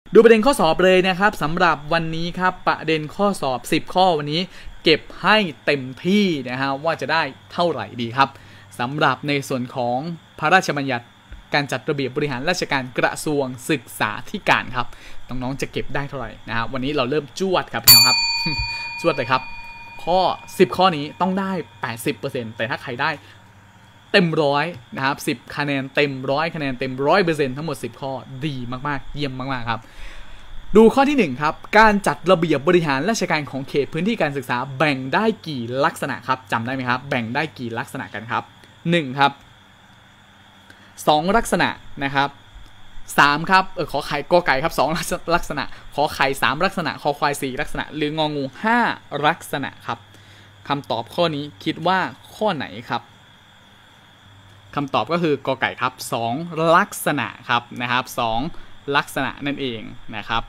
ดูประเด็นข้อสอบเลยนะครับสำหรับวันนี้ครับประเด็นข้อสอบ10ข้อวันนี้เก็บให้เต็มที่นะฮะว่าจะได้เท่าไหร่ดีครับสำหรับในส่วนของพระราชบัญญัติการจัดระเบียบบริหารราชการกระทรวงศึกษาธิการครับน้องๆจะเก็บได้เท่าไหร่นะฮะวันนี้เราเริ่มจวดครับพี่น้องครับ จวดเลยครับข้อ10ข้อนี้ต้องได้ 80% แต่ถ้าใครได้เต็มร้อยนะครับ10คะแนนเต็ม100คะแนนเต็ม 100% ทั้งหมด10ข้อดีมากๆเยี่ยมมากๆครับดูข้อที่1ครับการจัดระเบียบบริหารราชการของเขตพื้นที่การศึกษาแบ่งได้กี่ลักษณะครับจำได้ไหมครับแบ่งได้กี่ลักษณะกันครับ1ครับ2ลักษณะนะครับ3ครับขอไข่กอไก่ครับ2ลักษณะขอไข่3ลักษณะคอควาย4ลักษณะหรืององู5ลักษณะครับคำตอบข้อนี้คิดว่าข้อไหนครับคำตอบก็คือกอไก่ครับ2ลักษณะครับนะครับ2ลักษณะนั่นเองนะครับ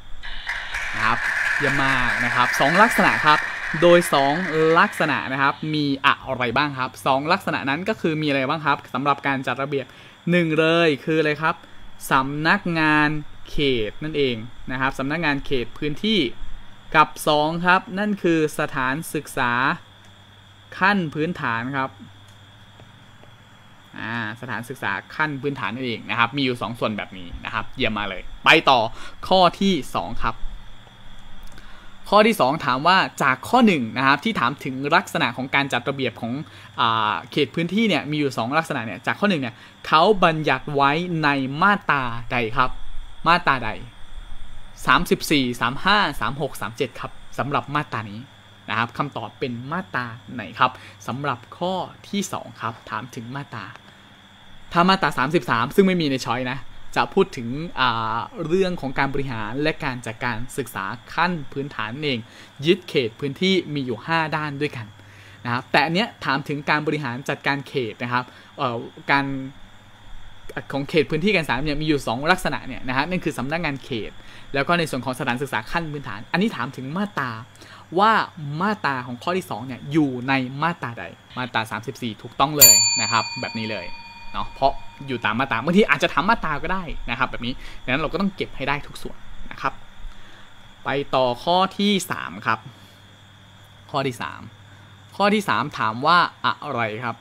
เยี่ยมมากนะครับ2ลักษณะครับโดย2ลักษณะนะครับมีอะไรบ้างครับ2ลักษณะนั้นก็คือมีอะไรบ้างครับสำหรับการจัดระเบียบ1เลยคืออะไรครับสำนักงานเขตนั่นเองนะครับสำนักงานเขตพื้นที่กับ2ครับนั่นคือสถานศึกษาขั้นพื้นฐานครับสถานศึกษาขั้นพื้นฐานนั่นเองนะครับมีอยู่2ส่วนแบบนี้นะครับเยี่ยมมาเลยไปต่อข้อที่2ครับข้อที่2ถามว่าจากข้อ1นะครับที่ถามถึงลักษณะของการจัดระเบียบของเขตพื้นที่เนี่ยมีอยู่2ลักษณะเนี่ยจากข้อ1เนี่ยเขาบัญญัติไว้ในมาตราใดครับมาตราใด34 35 36 37ครับสำหรับมาตรานี้นะครับคำตอบเป็นมาตราไหนครับสำหรับข้อที่2ครับถามถึงมาตราถ้ามาตรา33ซึ่งไม่มีในช้อยนะจะพูดถึงเรื่องของการบริหารและการจัดการศึกษาขั้นพื้นฐานเองยึดเขตพื้นที่มีอยู่5ด้านด้วยกันนะครับแต่อันเนี้ยถามถึงการบริหารจัดการเขตนะครับการของเขตพื้นที่การศึกษาเนี่ยมีอยู่2ลักษณะเนี่ยนะครับนั่นคือสำนักงานเขตแล้วก็ในส่วนของสถานศึกษาขั้นพื้นฐานอันนี้ถามถึงมาตราว่ามาตราของข้อที่2เนี่ยอยู่ในมาตราใดมาตรา34ถูกต้องเลยนะครับแบบนี้เลยเนาะเพราะอยู่ตามมาตราบางทีอาจจะถามมาตราก็ได้นะครับแบบนี้ดังนั้นเราก็ต้องเก็บให้ได้ทุกส่วนนะครับไปต่อข้อที่3ครับข้อที่3ถามว่าอะไรครับ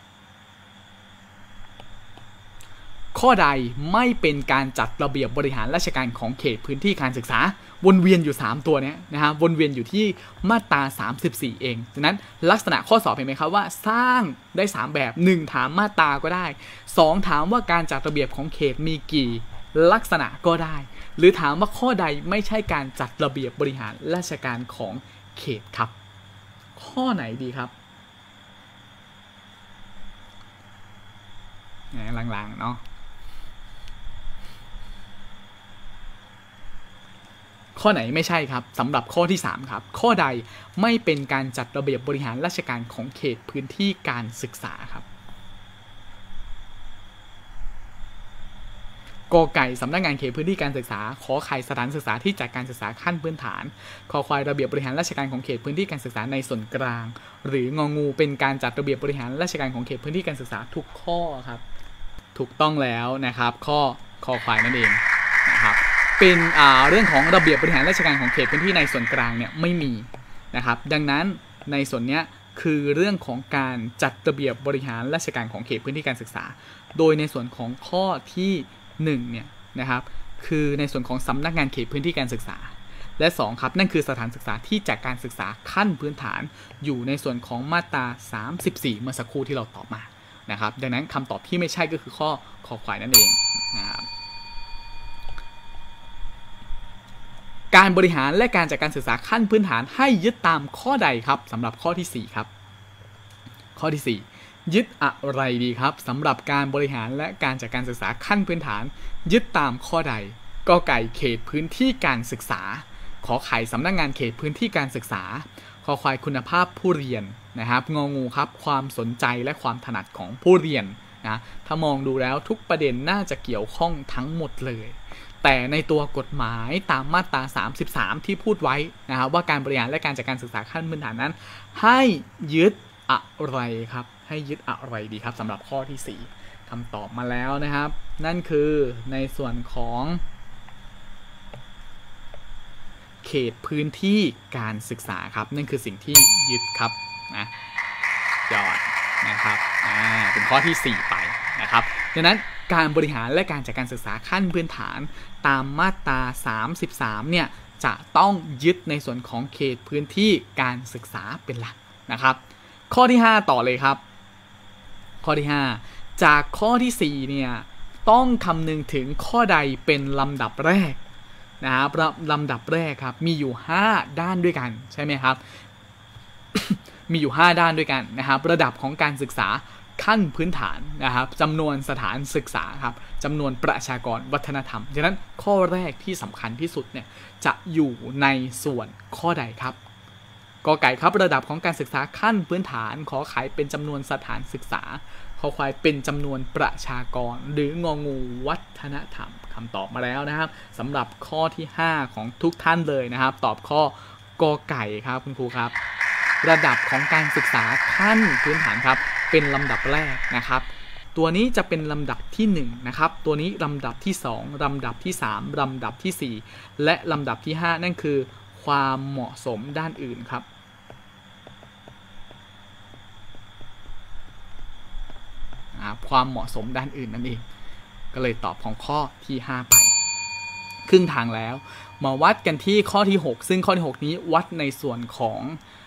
ข้อใดไม่เป็นการจัดระเบียบบริหารราชการของเขตพื้นที่การศึกษาวนเวียนอยู่3ตัวนี้นะฮะวนเวียนอยู่ที่มาตรา34เองดังนั้นลักษณะข้อสอบเห็นไหมครับว่าสร้างได้3แบบ1ถามมาตราก็ได้2ถามว่าการจัดระเบียบของเขตมีกี่ลักษณะก็ได้หรือถามว่าข้อใดไม่ใช่การจัดระเบียบบริหารราชการของเขตครับข้อไหนดีครับลางๆเนาะข้อไหนไม่ใช่ครับสำหรับข้อที่3ครับข้อใดไม่เป็นการจัดระเบียบบริหารราชการของเขตพื้นที่การศึกษาครับกอไก่สำนักงานเขตพื้นที่การศึกษาขอไข่สถานศึกษาที่จัดการศึกษาขั้นพื้นฐานคอควายระเบียบบริหารราชการของเขตพื้นที่การศึกษาในส่วนกลางหรืององูเป็นการจัดระเบียบบริหารราชการของเขตพื้นที่การศึกษาทุกข้อครับถูกต้องแล้วนะครับข้อคอควายนั่นเองนะครับเป็นเรื่องของระเบียบบริหารราชการของเขตพื้นที่ในส่วนกลางเนี่ยไม่มีนะครับดังนั้นในส่วนนี้คือเรื่องของการจัดระเบียบบริหารราชการของเขตพื้นที่การศึกษาโดยในส่วนของข้อที่1เนี่ยนะครับคือในส่วนของสำนักงานเขตพื้นที่การศึกษาและ2ครับนั่นคือสถานศึกษาที่จัดการศึกษาขั้นพื้นฐานอยู่ในส่วนของมาตรา34เมื่อสักครู่ที่เราตอบมานะครับดังนั้นคำตอบที่ไม่ใช่ก็คือข้อคอควายนั่นเองนะครับการบริหารและการจัดการศึกษาขั้นพื้นฐานให้ยึดตามข้อใดครับสำหรับข้อที่4ครับข้อที่4ยึดอะไรดีครับสำหรับการบริหารและการจัดการศึกษาขั้นพื้นฐานยึดตามข้อใดกอไก่เขตพื้นที่การศึกษาขอไข่สำนักงานเขตพื้นที่การศึกษาคอควายคุณภาพผู้เรียนนะครับงองูครับความสนใจและความถนัดของผู้เรียนนะถ้ามองดูแล้วทุกประเด็นน่าจะเกี่ยวข้องทั้งหมดเลยแต่ในตัวกฎหมายตามมาตรา33ที่พูดไว้นะครับว่าการบริหารและการจัดการศึกษาขั้นพื้นฐานนั้นให้ยึดอะไรครับให้ยึดอะไรดีครับสำหรับข้อที่4คำตอบมาแล้วนะครับนั่นคือในส่วนของเขตพื้นที่การศึกษาครับนั่นคือสิ่งที่ยึดครับนะยอดนะครับเป็นข้อที่4ไปนะครับดังนั้นการบริหารและการจัดการศึกษาขั้นพื้นฐานตามมาตรา33เนี่ยจะต้องยึดในส่วนของเขตพื้นที่การศึกษาเป็นหลักนะครับข้อที่5ต่อเลยครับข้อที่5จากข้อที่4เนี่ยต้องคำนึงถึงข้อใดเป็นลำดับแรกนะครับลำดับแรกครับมีอยู่5ด้านด้วยกันใช่ไหมครับ มีอยู่5ด้านด้วยกันนะครับระดับของการศึกษาขั้นพื้นฐานนะครับจำนวนสถานศึกษาครับจำนวนประชากรวัฒนธรรมฉะนั้นข้อแรกที่สำคัญที่สุดเนี่ยจะอยู่ในส่วนข้อใดครับกอไก่ครับระดับของการศึกษาขั้นพื้นฐานขอไข่เป็นจำนวนสถานศึกษาขอควายเป็นจำนวนประชากรหรืององูวัฒนธรรมคำตอบมาแล้วนะครับสำหรับข้อที่5ของทุกท่านเลยนะครับตอบข้อกอไก่ครับคุณครูครับระดับของการศึกษาขั้นพื้นฐานครับเป็นลำดับแรกนะครับตัวนี้จะเป็นลำดับที่1นะครับตัวนี้ลำดับที่2ลำดับที่3ลำดับที่4และลำดับที่5นั่นคือความเหมาะสมด้านอื่นครับความเหมาะสมด้านอื่นนั่นเองก็เลยตอบของข้อที่5ไปครึ่งทางแล้วมาวัดกันที่ข้อที่6ซึ่งข้อที่6นี้วัดในส่วนของ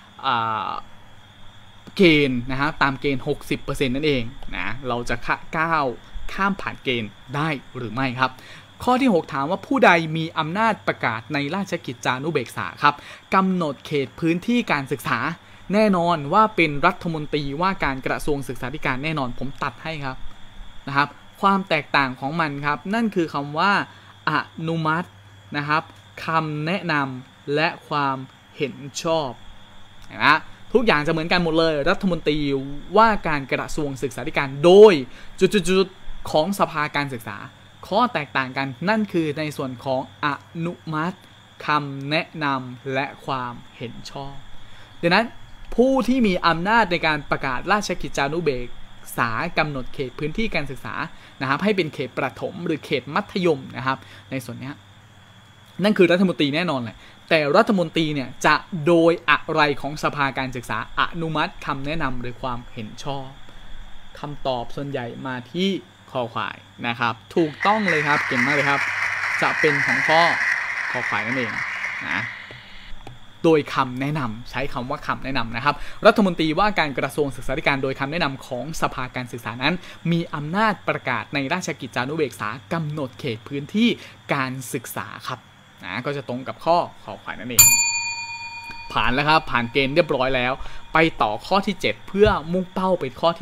เกณฑ์นะครับตามเกณฑ์ 60% นั่นเองนะเราจะก้าวข้ามผ่านเกณฑ์ได้หรือไม่ครับข้อที่6ถามว่าผู้ใดมีอำนาจประกาศในราชกิจจานุเบกษาครับกำหนดเขตพื้นที่การศึกษาแน่นอนว่าเป็นรัฐมนตรีว่าการกระทรวงศึกษาธิการแน่นอนผมตัดให้ครับนะครับความแตกต่างของมันครับนั่นคือคำว่าอนุมัตินะครับคำแนะนำและความเห็นชอบนะทุกอย่างจะเหมือนกันหมดเลยรัฐมนตรีว่าการกระทรวงศึกษาธิการโดยจุดๆของสภาการศึกษาข้อแตกต่างกันนั่นคือในส่วนของอนุมัติคำแนะนำและความเห็นชอบดังนั้นผู้ที่มีอำนาจในการประกาศราชกิจจานุเบกษากำหนดเขตพื้นที่การศึกษานะครับให้เป็นเขตประถมหรือเขตมัธยมนะครับในส่วนนี้นั่นคือรัฐมนตรีแน่นอนเลยแต่รัฐมนตรีเนี่ยจะโดยอะไรของสภาการศึกษาอนุมัติคำแนะนำหรือความเห็นชอบคำตอบส่วนใหญ่มาที่คอควายนะครับถูกต้องเลยครับเก่งมากเลยครับจะเป็นของข้อคอควายนั่นเองนะโดยคำแนะนำใช้คำว่าคำแนะนำนะครับรัฐมนตรีว่าการกระทรวงศึกษาธิการโดยคำแนะนำของสภาการศึกษานั้นมีอำนาจประกาศในราชกิจจานุเบกษากำหนดเขตพื้นที่การศึกษาครับนะก็จะตรงกับข้อขอควายนั่นเองผ่านแล้วครับผ่านเกณฑ์เรียบร้อยแล้วไปต่อข้อที่7เพื่อมุ่งเป้าไปข้อที่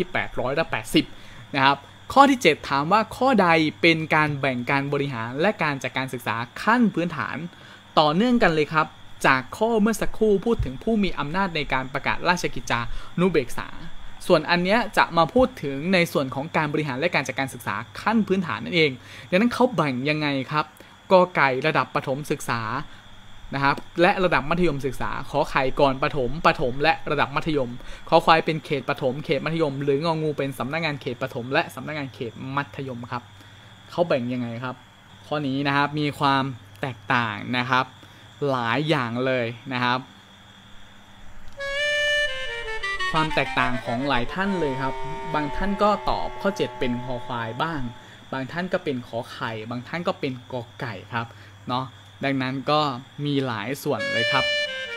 880นะครับข้อที่7ถามว่าข้อใดเป็นการแบ่งการบริหารและการจัดการศึกษาขั้นพื้นฐานต่อเนื่องกันเลยครับจากข้อเมื่อสักครู่พูดถึงผู้มีอำนาจในการประกาศราชกิจจานุเบกษาส่วนอันเนี้ยจะมาพูดถึงในส่วนของการบริหารและการจัดการศึกษาขั้นพื้นฐานนั่นเองดังนั้นเขาแบ่งยังไงครับกอไก่ระดับประถมศึกษานะครับและระดับมัธยมศึกษาขอไข่ก่อนประถมและระดับมัธยมขอควายเป็นเขตประถมเขตมัธยมหรืององูเป็นสำนักงานเขตประถมและสำนักงานเขตมัธยมครับเขาแบ่งยังไงครับข้อนี้นะครับมีความแตกต่างนะครับหลายอย่างเลยนะครับความแตกต่างของหลายท่านเลยครับบางท่านก็ตอบข้อ7เป็นคอควายบ้างบางท่านก็เป็นขอไข่บางท่านก็เป็นกอไก่ครับเนาะดังนั้นก็มีหลายส่วนเลยครับ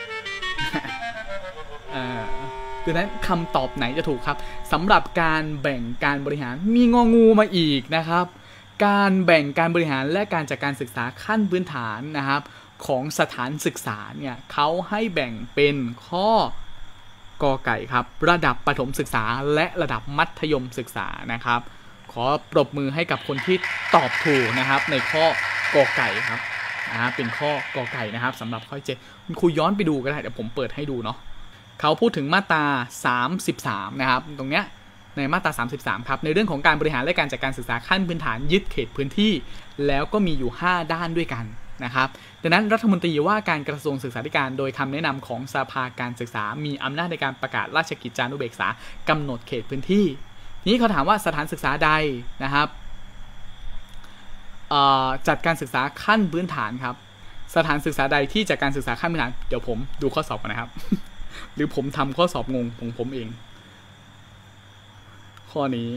ดังนั้นคำตอบไหนจะถูกครับสำหรับการแบ่งการบริหารมีงองูมาอีกนะครับการแบ่งการบริหารและการจัดการศึกษาขั้นพื้นฐานนะครับของสถานศึกษาเนี่ยเขาให้แบ่งเป็นข้อกอไก่ครับระดับประถมศึกษาและระดับมัธยมศึกษานะครับขอปรบมือให้กับคนที่ตอบถูกนะครับในข้อกอไก่ครับเป็นข้อกอไก่นะครับสำหรับข้อ7คุณครูย้อนไปดูก็ได้เดี๋ยวผมเปิดให้ดูเนาะเขาพูดถึงมาตรา33นะครับตรงเนี้ยในมาตรา33ครับในเรื่องของการบริหารและการจัดการศึกษาขั้นพื้นฐานยึดเขตพื้นที่แล้วก็มีอยู่5ด้านด้วยกันนะครับดังนั้นรัฐมนตรีว่าการกระทรวงศึกษาธิการโดยคำแนะนำของสภาการศึกษามีอำนาจในการประกาศราชกิจจานุเบกษากำหนดเขตพื้นที่นี้เขาถามว่าสถานศึกษาใดนะครับจัดการศึกษาขั้นพื้นฐานครับสถานศึกษาใดที่จากการศึกษาขั้นพื้นฐานเดี๋ยวผมดูข้อสอบกันนะครับ หรือผมทำข้อสอบงงของผมเองข้อนี้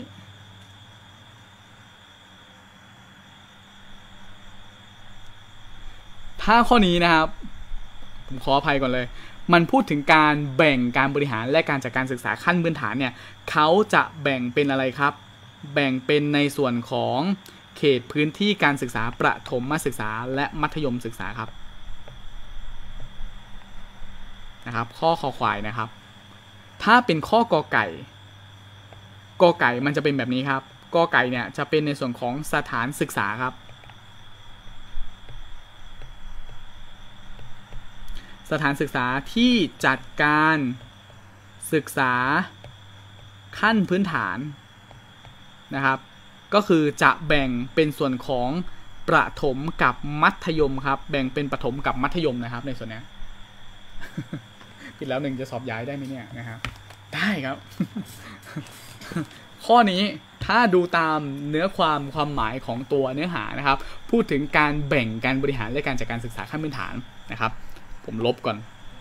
ถ้าข้อนี้นะครับผมขออภัยก่อนเลยมันพูดถึงการแบ่งการบริหารและการจัดการศึกษาขั้นพื้นฐานเนี่ยเขาจะแบ่งเป็นอะไรครับแบ่งเป็นในส่วนของเขตพื้นที่การศึกษาประถมศึกษาและมัธยมศึกษาครับนะครับข้อคอควายนะครับถ้าเป็นข้อกอไก่กอไก่มันจะเป็นแบบนี้ครับกอไก่เนี่ยจะเป็นในส่วนของสถานศึกษาครับสถานศึกษาที่จัดการศึกษาขั้นพื้นฐานนะครับก็คือจะแบ่งเป็นส่วนของประถมกับมัธยมครับแบ่งเป็นประถมกับมัธยมนะครับในส่วนนี้ ผิดแล้วหนึ่งจะสอบย้ายได้ไหมเนี่ยนะครับได้ครับ ข้อนี้ถ้าดูตามเนื้อความหมายของตัวเนื้อหานะครับพูดถึงการแบ่งการบริหารและการจัดการศึกษาขั้นพื้นฐานนะครับผมลบก่อน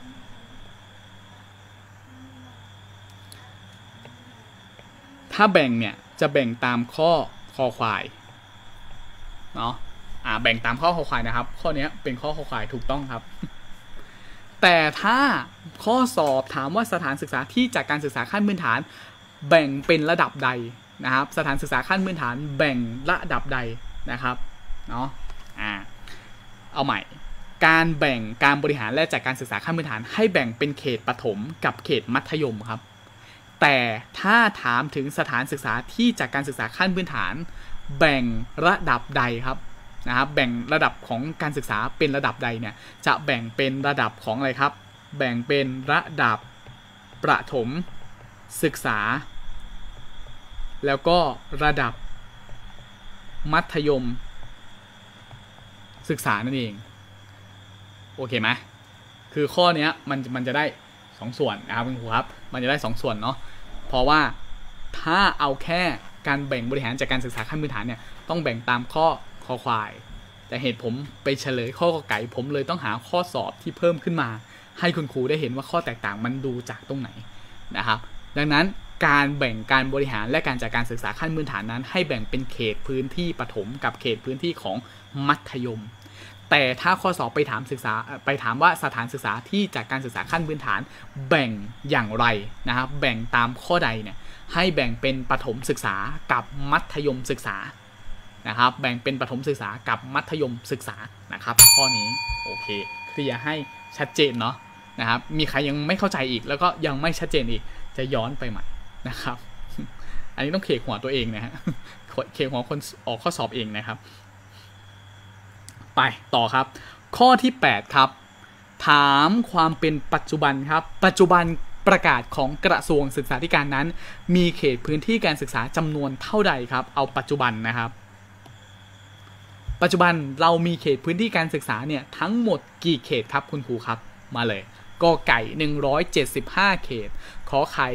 ถ้าแบ่งเนี่ยจะแบ่งตามข้อคอควายเนาะแบ่งตามข้อคอควายนะครับข้อนี้เป็นข้อคอควายถูกต้องครับแต่ถ้าข้อสอบถามว่าสถานศึกษาที่จัดการศึกษาขั้นพื้นฐานแบ่งเป็นระดับใดนะครับสถานศึกษาขั้นพื้นฐานแบ่งระดับใดนะครับเนาะเอาใหม่การแบ่งการบริหารและจัดการศึกษาขั้นพื้นฐานให้แบ่งเป็นเขตประถมกับเขตมัธยมครับแต่ถ้าถามถึงสถานศึกษาที่จัดการศึกษาขั้นพื้นฐานแบ่งระดับใดครับนะครับแบ่งระดับของการศึกษาเป็นระดับใดเนี่ยจะแบ่งเป็นระดับของอะไรครับแบ่งเป็นระดับประถมศึกษาแล้วก็ระดับมัธยมศึกษานั่นเองโอเคไหมคือข้อนี้มันจะได้2ส่วนนะครับคุณครูครับมันจะได้2ส่วนเนาะเพราะว่าถ้าเอาแค่การแบ่งบริหารจากการศึกษาขั้นพื้นฐานเนี่ยต้องแบ่งตามข้อคอควายแต่เหตุผมไปเฉลยข้อกอไก่ผมเลยต้องหาข้อสอบที่เพิ่มขึ้นมาให้คุณครูได้เห็นว่าข้อแตกต่างมันดูจากตรงไหนนะครับดังนั้นการแบ่งการบริหารและการจัดการศึกษาขั้นพื้นฐานนั้นให้แบ่งเป็นเขตพื้นที่ประถมกับเขตพื้นที่ของมัธยมแต่ถ้าข้อสอบไปถามว่าสถานศึกษาที่จัดการศึกษาขั้นพื้นฐานแบ่งอย่างไรนะครับแบ่งตามข้อใดเนี่ยให้แบ่งเป็นประถมศึกษากับมัธยมศึกษานะครับแบ่งเป็นประถมศึกษากับมัธยมศึกษานะครับข้อนี้โอเคเคลียร์ให้ชัดเจนเนาะนะครับมีใครยังไม่เข้าใจอีกแล้วก็ยังไม่ชัดเจนอีกจะย้อนไปใหม่นะครับอันนี้ต้องเคหัวตัวเองนะฮะเคหัวคนออกข้อสอบเองนะครับไปต่อครับข้อที่8ครับถามความเป็นปัจจุบันครับปัจจุบันประกาศของกระทรวงศึกษาธิการนั้นมีเขตพื้นที่การศึกษาจำนวนเท่าใดครับเอาปัจจุบันนะครับปัจจุบันเรามีเขตพื้นที่การศึกษาเนี่ยทั้งหมดกี่เขตครับคุณครูครับมาเลยกอไก่175เขตขอไข่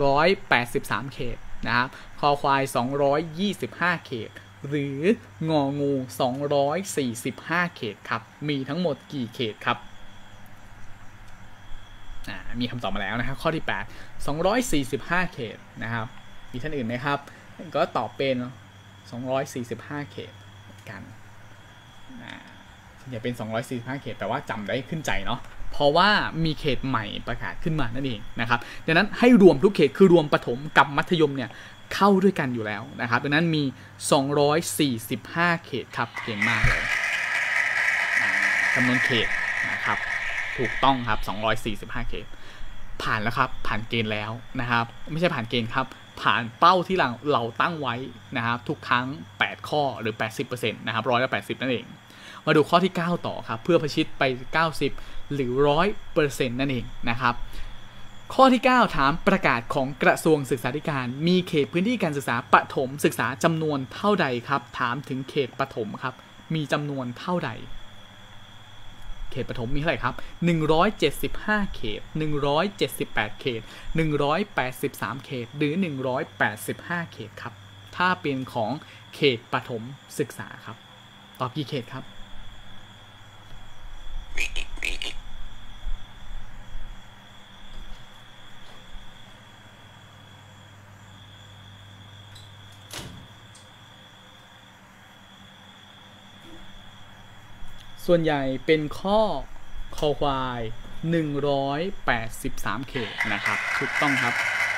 183เขตนะครับคอควาย225เขตหรืององู245เขตครับมีทั้งหมดกี่เขตครับมีคำตอบมาแล้วนะครับข้อที่8 245เขตนะครับมีท่านอื่นไหมครับก็ตอบเป็น245เขตกันอย่าเป็น245เขตแต่ว่าจำได้ขึ้นใจเนาะเพราะว่ามีเขตใหม่ประกาศขึ้นมานั่นเองนะครับดังนั้นให้รวมทุกเขตคือรวมประถมกับมัธยมเนี่ยเข้าด้วยกันอยู่แล้วนะครับดังนั้นมี245เขตครับเก่งมากเลยจำนวนเขตนะครับถูกต้องครับ245เขตผ่านแล้วครับผ่านเกณฑ์แล้วนะครับไม่ใช่ผ่านเกณฑ์ครับผ่านเป้าที่เราตั้งไว้นะครับทุกครั้ง8ข้อหรือ 80% นะครับ180นั่นเองมาดูข้อที่9ต่อครับเพื่อพิชิตไป90หรือ 100% นั่นเองนะครับข้อที่9ถามประกาศของกระทรวงศึกษาธิการมีเขตพื้นที่การศึกษาประถมศึกษาจำนวนเท่าใดครับถามถึงเขตประถมครับมีจำนวนเท่าใดเขตประถมมีเท่าไหร่ครับ175เขต178เขต183เขตหรือ185เขตครับถ้าเป็นของเขตประถมศึกษาครับตอบกี่เขตครับส่วนใหญ่เป็นข้อคอควาย183 เขตนะครับถูกต้องครับ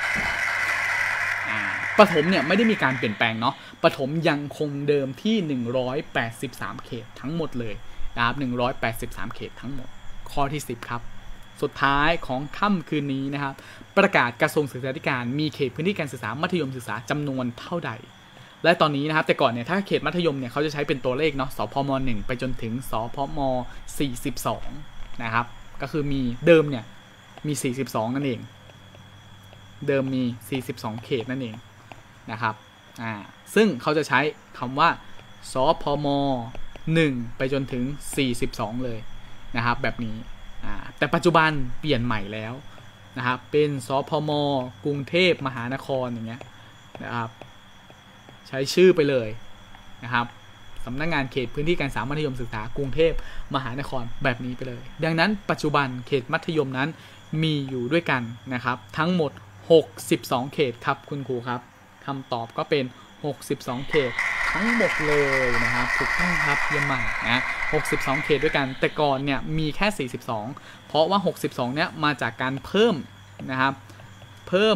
ประถมเนี่ยไม่ได้มีการเปลี่ยนแปลงเนาะประถมยังคงเดิมที่183 เขตทั้งหมดเลยนะครับ183 เขตทั้งหมดข้อที่10ครับสุดท้ายของค่ำคืนนี้นะครับประกาศกระทรวงศึกษาธิการมีเขตพื้นที่การศึกษามัธยมศึกษาจำนวนเท่าใดและตอนนี้นะครับแต่ก่อนเนี่ยถ้าเขตมัธยมเนี่ยเขาจะใช้เป็นตัวเลขเนาะสพม1ไปจนถึงสพม42นะครับก็คือมีเดิมเนี่ยมี42นั่นเองเดิมมี42เขตนั่นเองนะครับซึ่งเขาจะใช้คำว่าสพม1ไปจนถึง42เลยนะครับแบบนี้แต่ปัจจุบันเปลี่ยนใหม่แล้วนะครับเป็นสพมกรุงเทพมหานครอย่างเงี้ยนะครับใช้ชื่อไปเลยนะครับสำนักงานเขตพื้นที่การศึกษามัธยมศึกษากรุงเทพมหานครแบบนี้ไปเลยดังนั้นปัจจุบันเขตมัธยมนั้นมีอยู่ด้วยกันนะครับทั้งหมด62เขตครับคุณครูครับคำตอบก็เป็น62เขตทั้งหมดเลยนะครับถูกต้องครับเยี่ยมมากนะ62เขตด้วยกันแต่ก่อนเนี่ยมีแค่42เพราะว่า62เนี่ยมาจากการเพิ่มนะครับเพิ่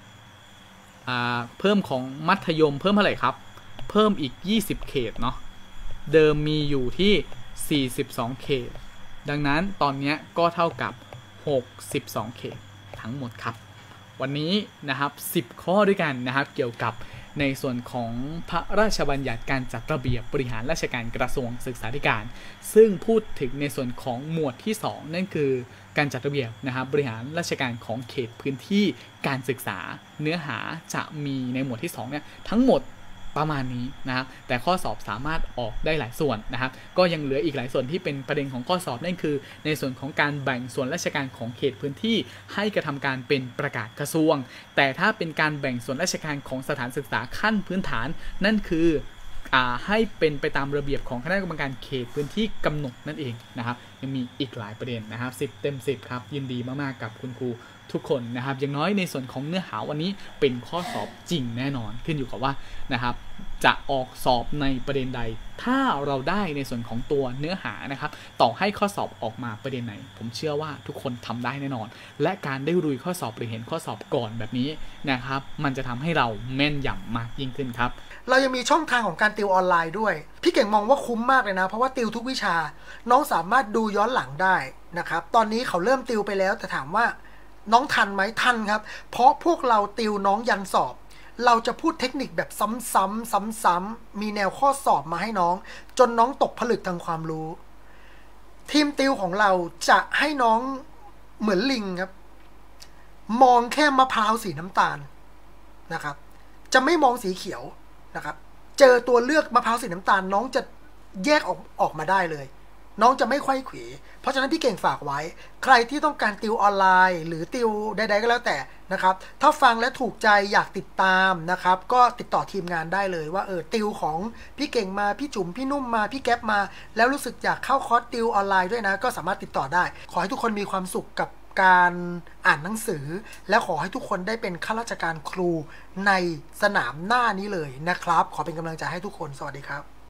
มของมัธยมเพิ่มเท่าไหร่ครับเพิ่มอีก20เขตเนาะเดิมมีอยู่ที่42เขตดังนั้นตอนนี้ก็เท่ากับ62เขตทั้งหมดครับวันนี้นะครับ10ข้อด้วยกันนะครับเกี่ยวกับในส่วนของพระราชบัญญัติการจัดระเบียบบริหารราชการกระทรวงศึกษาธิการซึ่งพูดถึงในส่วนของหมวดที่2นั่นคือการจัดระเบียบนะครับบริหารราชการของเขตพื้นที่การศึกษาเนื้อหาจะมีในหมวดที่2เนี่ยทั้งหมดประมาณนี้นะครับแต่ข้อสอบสามารถออกได้หลายส่วนนะครับก็ยังเหลืออีกหลายส่วนที่เป็นประเด็นของข้อสอบนั่นคือในส่วนของการแบ่งส่วนราชการของเขตพื้นที่ให้กระทำการเป็นประกาศกระทรวงแต่ถ้าเป็นการแบ่งส่วนราชการของสถานศึกษาขั้นพื้นฐานนั่นคือให้เป็นไปตามระเบียบของคณะกรรมการเขตพื้นที่กำหนดนั่นเองนะครับยังมีอีกหลายประเด็นนะครับ10 เต็ม 10ครับยินดีมากๆกับคุณครูทุกคนนะครับอย่างน้อยในส่วนของเนื้อหาวันนี้เป็นข้อสอบจริงแน่นอนขึ้นอยู่กับว่านะครับจะออกสอบในประเด็นใดถ้าเราได้ในส่วนของตัวเนื้อหานะครับต่อให้ข้อสอบออกมาประเด็นไหนผมเชื่อว่าทุกคนทำได้แน่นอนและการได้ลุยข้อสอบหรือเห็นข้อสอบก่อนแบบนี้นะครับมันจะทำให้เราแม่นยำมากยิ่งขึ้นครับเรายังมีช่องทางของการติวออนไลน์ด้วยพี่เก่งมองว่าคุ้มมากเลยนะเพราะว่าติวทุกวิชาน้องสามารถดูย้อนหลังได้นะครับตอนนี้เขาเริ่มติวไปแล้วแต่ถามว่าน้องทันไหมทันครับเพราะพวกเราติวน้องยันสอบเราจะพูดเทคนิคแบบซ้ำๆมีแนวข้อสอบมาให้น้องจนน้องตกผลึกทางความรู้ทีมติวของเราจะให้น้องเหมือนลิงครับมองแค่มะพร้าวสีน้ำตาลนะครับจะไม่มองสีเขียวนะครับเจอตัวเลือกมะพร้าวสีน้ำตาลน้องจะแยกออกมาได้เลยน้องจะไม่ไขว้เขวเพราะฉะนั้นพี่เก่งฝากไว้ใครที่ต้องการติวออนไลน์หรือติวใดๆก็แล้วแต่นะครับถ้าฟังและถูกใจอยากติดตามนะครับก็ติดต่อทีมงานได้เลยว่าติวของพี่เก่งมาพี่จุ๋มพี่นุ่มมาพี่แก๊ปมาแล้วรู้สึกอยากเข้าคอร์สติวออนไลน์ด้วยนะก็สามารถติดต่อได้ขอให้ทุกคนมีความสุขกับการอ่านหนังสือและขอให้ทุกคนได้เป็นข้าราชการครูในสนามหน้านี้เลยนะครับขอเป็นกำลังใจให้ทุกคนสวัสดีครับ